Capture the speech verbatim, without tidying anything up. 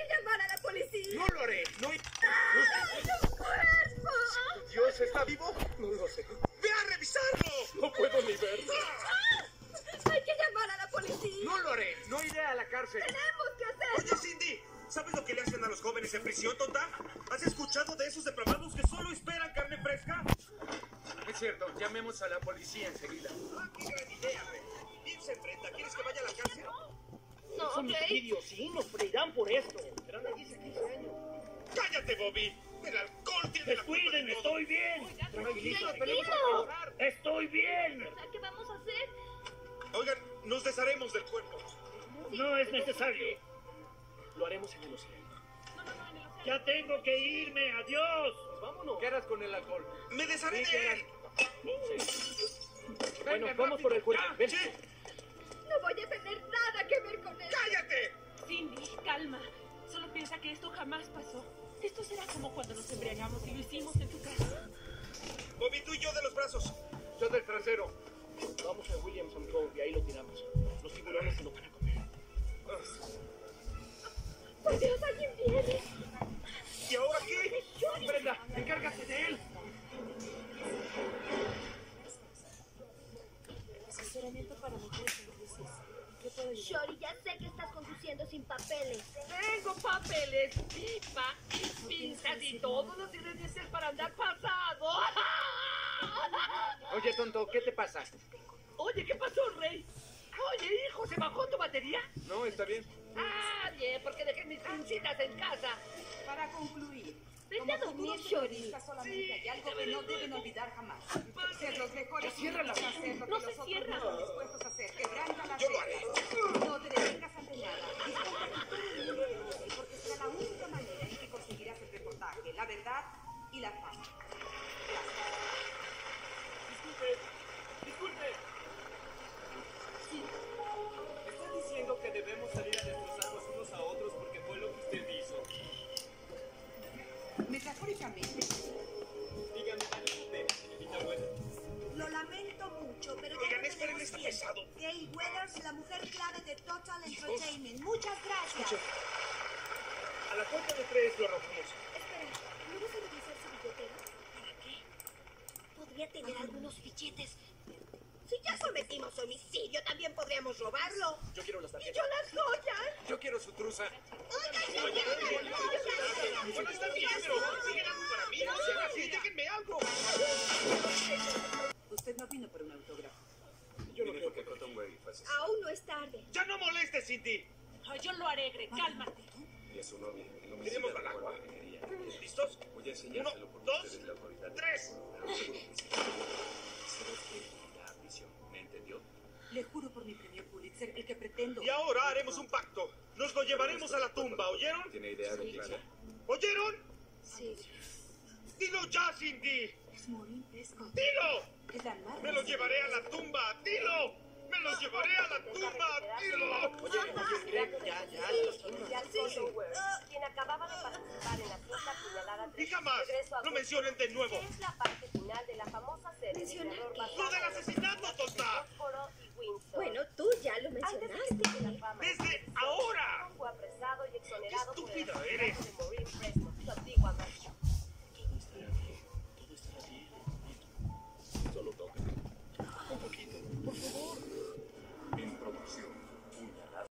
que llamar a la policía. No lo haré. No hay... ¡Ay, un cuerpo! ¿Dios está vivo? No lo sé. ¡Ve a revisarlo! No puedo ni verlo. Hay que llamar a la policía. No lo haré. No iré a la cárcel. Tenemos que hacerlo. Oye, Cindy, ¿sabes lo que le hacen a los jóvenes en prisión, tonta? ¿Has escuchado de esos depravados que solo esperan carne fresca? Es cierto, llamemos a la policía enseguida. Ah, qué gran idea, Rey. Viv se enfrenta. ¿Quieres que vaya a la cárcel? No, Son mis ok. vídeos, sí, nos freirán por esto. Serán de diez a quince años. ¡Cállate, Bobby! El alcohol tiene la culpa de Descuiden, todo. estoy bien. Tranquilito, tranquilo. estoy bien. ¿Qué vamos a hacer? Oigan, nos desharemos del cuerpo. No es necesario. Lo haremos en el océano. Ya tengo que irme, adiós. Vámonos. ¿Qué harás con el alcohol? ¡Me desharé Sí, de que él! Bueno, Venga, vamos por el cuerpo. ¡Ya! Ven. ¡Sí! No voy a tener nada que ver con él. ¡Cállate! Cindy, calma. Solo piensa que esto jamás pasó. Esto será como cuando nos embriagamos y lo hicimos en tu casa. Bobby, tú y yo de los brazos. Yo del trasero. Vamos a Williamson Cove y ahí lo tiramos. Los tiburones se lo van a comer. Por Dios, alguien viene. ¿Y ahora qué? Brenda, encárgate de él. Asesoramiento para mujeres en crisis. ¿Qué puedo ayudar? Shori, ya sé que estás conduciendo sin papeles. Tengo papeles, pipa, pinzas y todos los ingredientes para andar pasado. Oye, tonto, ¿qué te pasa? Oye, ¿qué pasó, Rey? Oye, hijo, ¿se bajó tu batería? No, está bien. Ah, bien, porque dejé mis pincitas en casa. Para concluir, Vete a dormir, Shori. solamente hay algo que no deben olvidar jamás. Ser los mejores Ciérrala. y hacer lo que No los se otros cierra. no están dispuestos a hacer. Quebranta las Yo lo haré. reglas. No te detengas ante nada. Disculpa, porque será la única manera en que conseguirás el reportaje, la verdad y la fama. Gracias. Disculpe, disculpe. Está diciendo que debemos salir a destrozarnos unos a otros porque fue lo que usted hizo. Metafóricamente, Dígame algo, señorita buena. Lo lamento mucho, pero ya Oigan, no esperen, tenemos está tiempo. pesado. Gail Weathers, la mujer clave de Total Entertainment. Muchas gracias. A la cuenta de tres lo arrojamos. Espera, ¿no vas a revisar su billetera? ¿Para qué? Podría tener algunos billetes. Si ya sometimos homicidio, también podríamos robarlo. Yo quiero las Y tarjetas. yo las joyas. Yo quiero su truza. Bueno, está bien, pero siguen algo para mí. No sean así, déjenme algo. usted no vino por un autógrafo. Yo no creo que... Aún no es tarde. ¡Ya no molestes, Cindy! Ay, yo lo haré, Greg, cálmate. Tenemos al agua. ¿Listos? Uno, dos, tres. Le juro por mi premio Pulitzer, el que pretendo. Y ahora haremos un pacto. Nos lo llevaremos a la tumba, ¿oyeron? ¿Tiene idea de quién? ¿Oyeron? Sí. ¡Dilo ya, Cindy! Es Maureen Prescott. ¡Dilo! Es la madre. ¡Me lo llevaré a la tumba! ¡Dilo! ¡Me los llevaré a la tumba! ¡Dilo! Ya, ya, quien acababa de participar en la cinta Puñalada Y tres. jamás Regreso a lo mencionen de nuevo. Es la parte final de la famosa serie de terror ¡Lo basada del en asesinato, tonta! Fósforo y Windsor. Bueno, tú ya lo Antes de que mencionaste. se la fama, ¡Desde ahora! fue apresado y exonerado por el ¡Estúpida asesinato eres! de